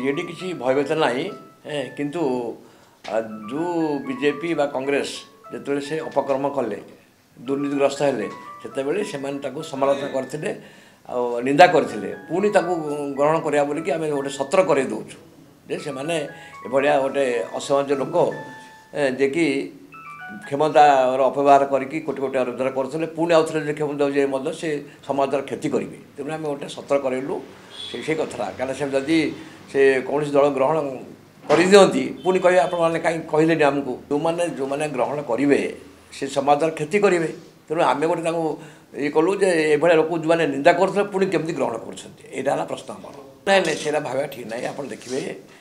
BJD किसी भयभीत ना किंतु जो बीजेपी बा कांग्रेस जो से अपकर्म कले दुर्नीतिग्रस्त हेले से समालोचना करते निंदा करते पुणी ग्रहण करा बोलिकी आम गोटे सत्र कर दौचु जे से माने एभलिया गोटे असमंज लोक जे कि क्षमतार अपव्यवहार करके कोटी कोटी रोजगार करते पुणी आउ थे क्षमता जे से समाजर क्षति करेंगे तेणु आम गोटे सत्र करेलु से कथा क्या जदि से कौन दल ग्रहण कर दिखती पुणी कह आपने कहीं कहले आमको जो मैंने ग्रहण करेंगे से समाजर क्षति करेंगे तेणु आम गोटे ये कलु जे ये लोक जो मैंने निंदा करते पुणी केमती ग्रहण कर प्रश्न आम ना ना से भाव ठीक ना आप देखिए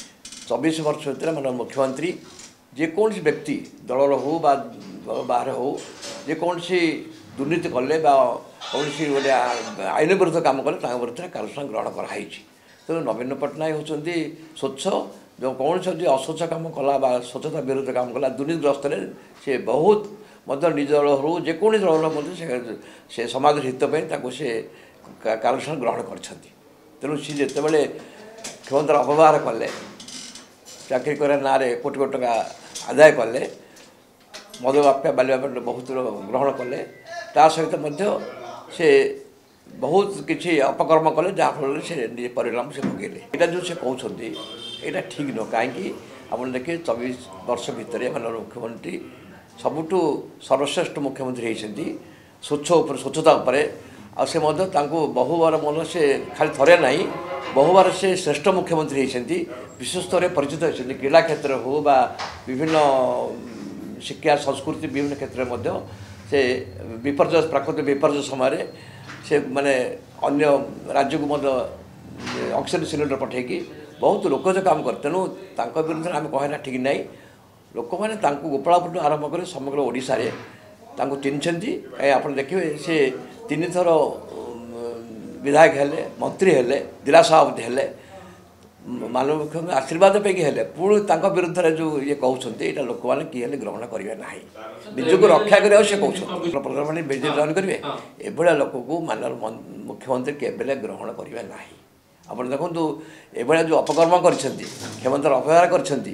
24 वर्ष भर मान मुख्यमंत्री जेकोसी व्यक्ति दलर हो बाहर हो जेकोसी दुर्नीति कले कौन गोटे आईन विरुद्ध काम कले विरुद्ध कार्यानुष्ठान ग्रहण कराई तेणु नवीन पट्टनायक होती स्वच्छ जो कौन से अस्वच्छ काम कला स्वच्छता विरुद्ध काम कला दुर्नीतिग्रस्त से बहुत निज दल हो जेकोसी दल से समाज हितपाई से कार्यानुष्ठान ग्रहण कर तेणु सी जिते क्षमतार अपव्यवहार कले चाकरी कर ना कोटी कोटी टका आदाय कले मद बाप्या बाल्य बहुत ग्रहण कले ता सहित से बहुत किसी अपकर्म कले जहाँफल से परिणाम से भोगेले यहाँ जो से कहते यहाँ ठीक नुह कहीं आप देखिए 24 वर्ष भितर मुख्यमंत्री सबुठू सर्वश्रेष्ठ मुख्यमंत्री होती स्वच्छता से बहु बार मन से खाली थरे ना बहु बार से श्रेष्ठ मुख्यमंत्री होती विश्व स्तर परिचित होती क्रीड़ा क्षेत्र हो बा विभिन्न शिक्षा संस्कृति विभिन्न क्षेत्र में से विपर्य प्राकृतिक विपर्य समय से माने अन्य राज्य को ऑक्सीजन सिलिंडर पठेकी बहुत लोक जो काम कर तेणु विरुद्ध आम कहना ठीक ना लोक मैंने गोपालपुर आरंभ कर समग्र ओडिशा रे चिन्हती आप देखिए से 3 थर विधायक हेले मंत्री हेले जिला सभापति हेले माननीय मुख्यमंत्री आशीर्वाद पैकी हेले पुणी विरुद्ध जो ये कहते यहाँ लोक मैंने किए ग्रहण करेंगे ना निजक रक्षा करें से कहते प्रधानमंत्री बीजेपी जॉइन करेंगे एभलिया लोक को माननीय मुख्यमंत्री केवल ग्रहण करेंगे ना आप देखो ये जो अपकर्म कर क्षमतार अपव्यवहार कर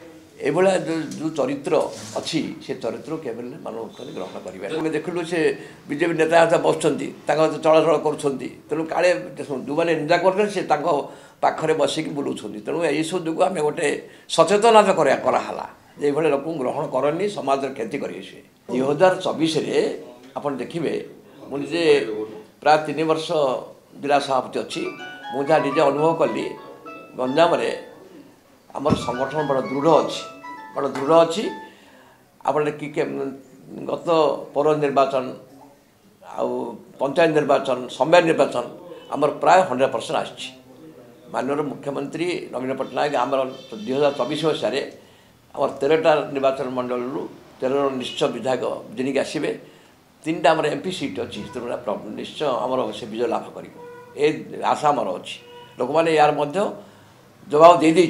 जो चरित्र अच्छी से चरित्र केवल मानव मुख्यमंत्री ग्रहण करेंगे देखलु से बीजेपी नेता हाथ बसुँच चलाचल करूँ काले जो मैंने निंदा कर पाखरे बसिक बुलाऊँ तेणु यही सब जो आम गोटे सचेतनता कराला ये लोक ग्रहण करनी समाज क्षति करेंगे से 2024 आप देखिए मुझे प्राय 3 वर्ष जिला सभापति अच्छी मुझे निजे अनुभव कली गंजाम आमर संगठन बड़ा दृढ़ अच्छी आप गत पौर निर्वाचन आउ पंचायत निर्वाचन समय निर्वाचन आमर प्राय 100% आसी माननीय मुख्यमंत्री नवीन पट्टनायक आमर 2024 मसीह आमर 13टा निर्वाचन मंडल 13 निश्चय विधायक जिनकी आसवे 3टा आमर एमपी सीट अच्छी तेणु निश्चय आमर से विजय लाभ कर आशा आमर अच्छी लोक मैंने यार जवाब दे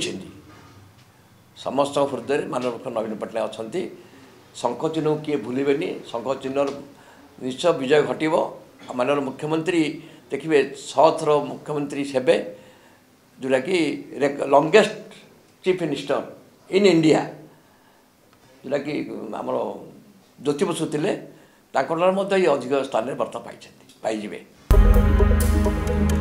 समस्त हृदय माननीय मुख्य नवीन पट्टनायक अच्छा शंख चिन्ह किए भूलें शंख चिन्ह निश्चय विजय घटव माननीय मुख्यमंत्री देखिए 6 थर मुख्यमंत्री सेबे जोटा कि longest chief minister in India जोटा कि आमर ज्योति बसु थे अधिक स्थान में बर्ता पाई